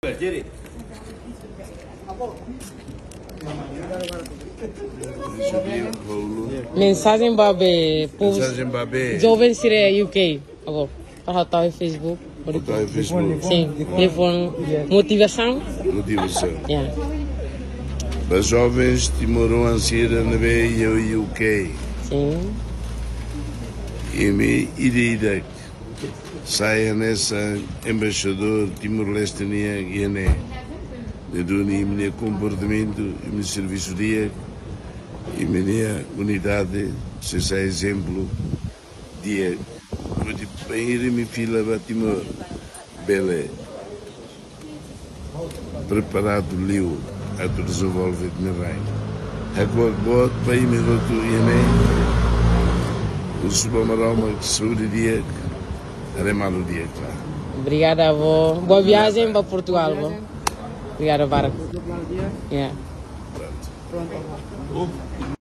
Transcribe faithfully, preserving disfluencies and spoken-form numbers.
Mensagem babe. Mensagem babe. Jovem Sire U K. Agora, para estar no Facebook. Está no Facebook. Sim, telefone. Motivação. Motivação. Yeah. Para jovens timorenses na B e U K. Sim. E me ideia saia nessa embaixador Timor-Leste e Ané. De duni minha comportamento e meu serviço dia e minha unidade, se é exemplo dia. Eu tipo bem ir me fila para Timor, bele preparado liu a tu desenvolver me vai. Agora bot para ir me roto e Ané. O supermaroma que saúde dia, era malo dia claro. Obrigada, avó. Boa viagem para Portugal, avó. Obrigada, Barco. Yeah. Pronto.